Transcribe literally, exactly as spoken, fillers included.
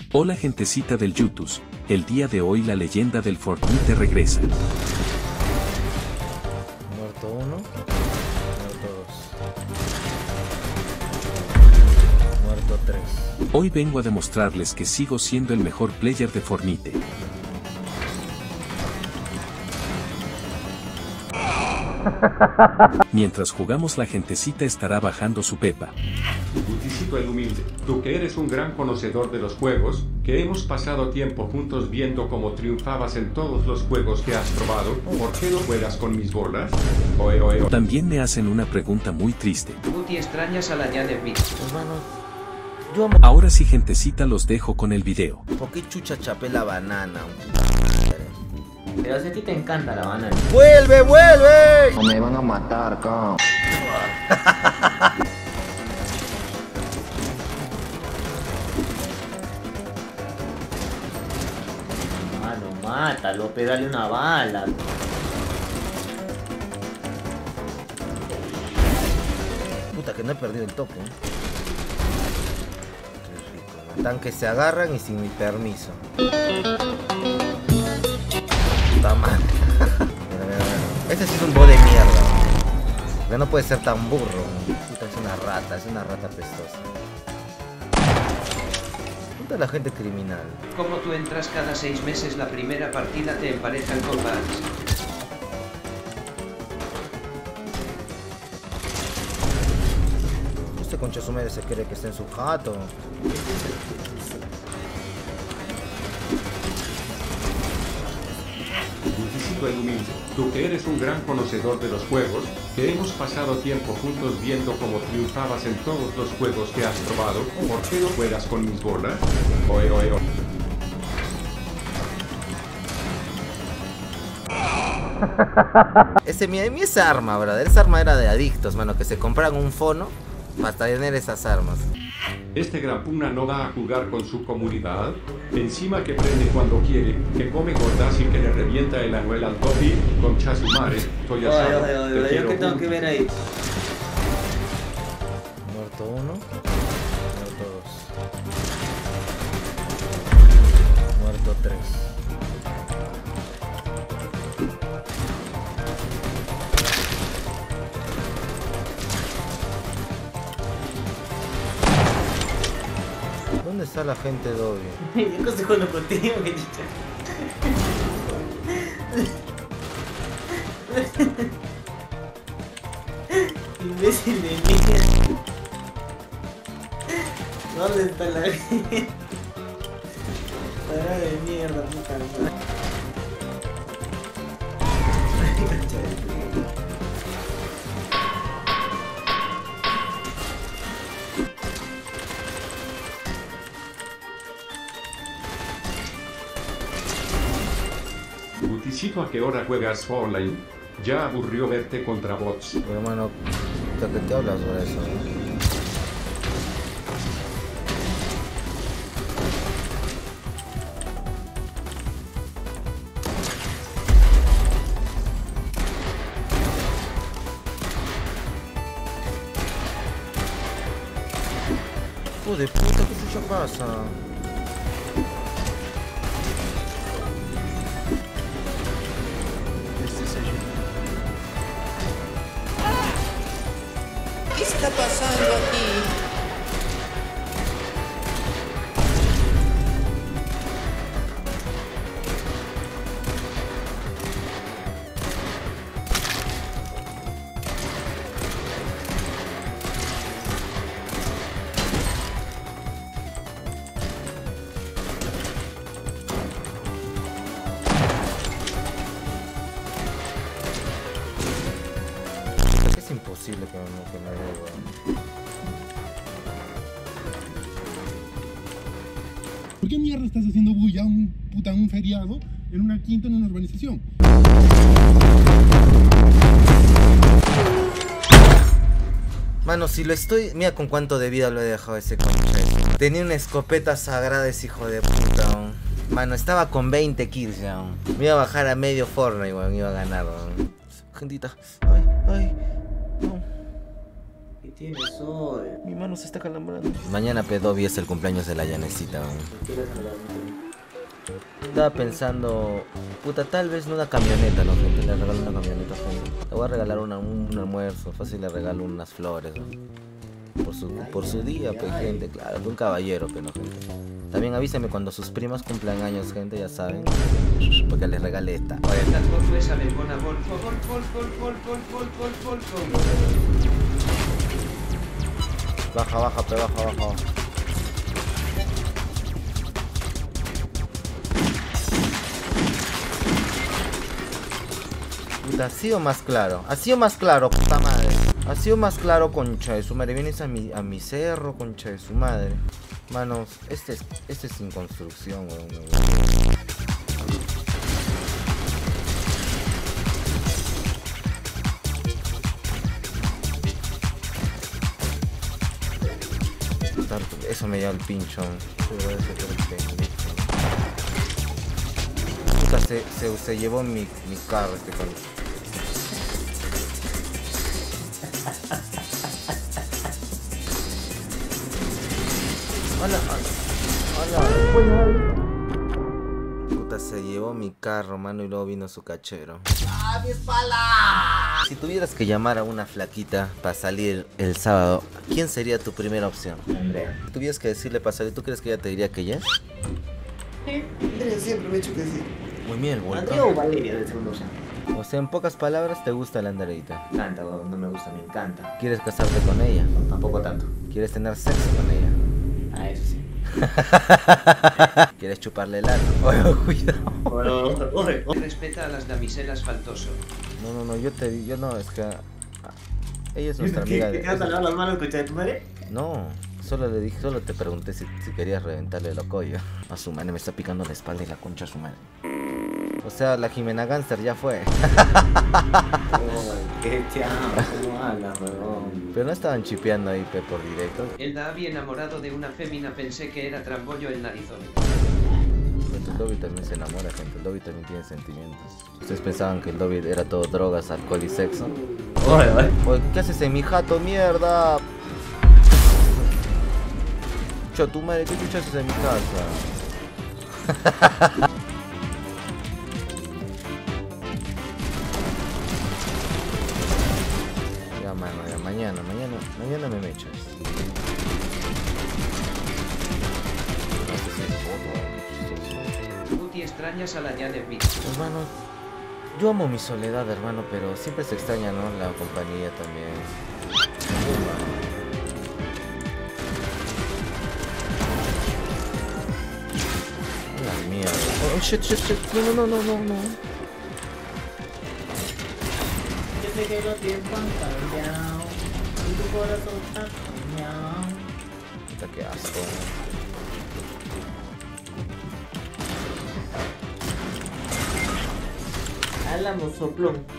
Hola gentecita del YouTube, el día de hoy la leyenda del Fortnite regresa. Muerto uno, muerto dos, muerto tres. Hoy vengo a demostrarles que sigo siendo el mejor player de Fortnite. Mientras jugamos la gentecita estará bajando su pepa. Guticito el humilde, tú que eres un gran conocedor de los juegos, que hemos pasado tiempo juntos viendo cómo triunfabas en todos los juegos que has probado, ¿por qué no juegas con mis bolas? Oe, oe, oe. También me hacen una pregunta muy triste. Guti extrañas a la Yane Beat. Hermano, yo Ahora sí gentecita los dejo con el video. ¿por qué chucha chapé la banana? Pero si a ti te encanta la banana. ¡Vuelve, vuelve! O me van a matar, cabrón. Mano, mátalo, pégale una bala. Puta que no he perdido el toque, ¿eh? Qué rico, ¿no? Tanques se agarran y sin mi permiso. Puta madre. Mira, mira, mira. Este sí es un bo de mierda. Ya no puede ser tan burro. Puta, es una rata, es una rata pestosa. Puta la gente criminal. Como tú entras cada seis meses la primera partida te emparejan con Vans. Este concha su madre se cree que está en su jato. Guticito el humilde, tú que eres un gran conocedor de los juegos, que hemos pasado tiempo juntos viendo cómo triunfabas en todos los juegos que has probado, ¿por qué no juegas con mis bolas? Oe, oe, oe. Ese, mi, mi esa arma, brother. Esa arma era de adictos, mano, que se compraran un fono para tener esas armas. Este gran pugna no va a jugar con su comunidad, encima que prende cuando quiere, que come gordas y que le revienta el anuel al topi, con chasumare, soy Oye, asado, oye, oye, te yo quiero, que tengo Gun. que ver ahí. Muerto uno, muerto dos, muerto tres. ¿Dónde está la gente doble? Yo no estoy jugando contigo, que chucha. Imbécil de mierda. ¿Dónde está la gente? Pará de mierda, puta madre. Concha de tu madre. Guticito, ¿a qué hora juegas online? Ya aburrió verte contra bots. Pero, hermano, ¿de qué te hablas sobre eso? Hijo de puta, ¿qué chucha pasa? ¿Qué está pasando aquí? Es imposible que me, que me dé, weón. ¿Por qué mierda estás haciendo bulla un puta un feriado en una quinta en una urbanización? Mano, si lo estoy... Mira con cuánto de vida lo he dejado ese concha. Tenía una escopeta sagrada ese hijo de puta, weón. Mano, estaba con veinte kills ya, weón. Me iba a bajar a medio Fortnite, weón. Me iba a ganar, weón. Gentita. Ay, ay. No. Tiene sol. Mi mano se está calambrando. Mañana Pedovi es el cumpleaños de la Yanecita. Estaba pensando, puta, tal vez no una camioneta, ¿no, gente? Le regalo una camioneta, gente. Le voy a regalar una, un, un almuerzo, fácil le regalo unas flores, ¿no? Por su, por su día, pues, gente, claro, de un caballero, pero no, gente. También avísenme cuando sus primas cumplan años, gente, ya saben. Porque les regale esta. Baja, baja, pero baja, baja, baja. Puta, ha sido más claro, ha sido más claro, puta madre. Ha sido más claro, concha de su madre. Vienes a mi, a mi cerro, concha de su madre. Manos, este es, este es sin construcción, weón. Eso me lleva el pincho. Puta, se, se, se llevó mi, mi carro este con... Hola, hola, hola. Puta, se llevó mi carro, mano, y luego vino su cachero. ¡Ah, mi espalda! Si tuvieras que llamar a una flaquita para salir el sábado, ¿quién sería tu primera opción? Andrea. Si tuvieras que decirle para salir, ¿tú crees que ella te diría que yes? Sí, Andrea siempre me ha dicho que sí. Muy bien, el Andrea o Valeria de segunda opción. O sea, en pocas palabras, ¿te gusta la Andereita? Me encanta, no me gusta, me encanta. ¿Quieres casarte con ella? No, tampoco tanto. ¿Quieres tener sexo con ella? Ah, eso sí. ¿Quieres chuparle el ano? Oh, cuidado. Respeta a las damiselas, faltoso. No, no, no, yo te di, yo no, es que... ah, ella es nuestra ¿Qué, amiga. ¿Qué te vas a lavar las manos, concha de tu madre? No, solo le dije, solo te pregunté si, si querías reventarle el ocoyo. A su madre me está picando la espalda y la concha a su madre. O sea, la Jimena Gánster ya fue. Oh, qué chao, ¿cómo hablas, huevón? Pero no estaban chipeando ahí, pe, por directo. El Davi enamorado de una fémina, pensé que era trambollo el narizón. Pero el Dobby también se enamora, gente. El Dobby también tiene sentimientos. ¿Ustedes pensaban que el Dobby era todo drogas, alcohol y sexo? Oye, oye. Oye, ¿qué haces en mi jato, mierda? Chucha, tu madre, ¿qué chucha haces en mi casa? Ya, mano, ya, mañana, mañana, mañana me mechas. Guti, extrañas a la Janet Beat. Hermano, yo amo mi soledad, hermano, pero siempre se extraña, ¿no? La compañía también. La mierda. Oh, shit, shit, shit. No, no, no, no, no. Yo sé que los tiempos han cambiado y tu corazón está cambiado. Puta, qué asco. Álamo soplón.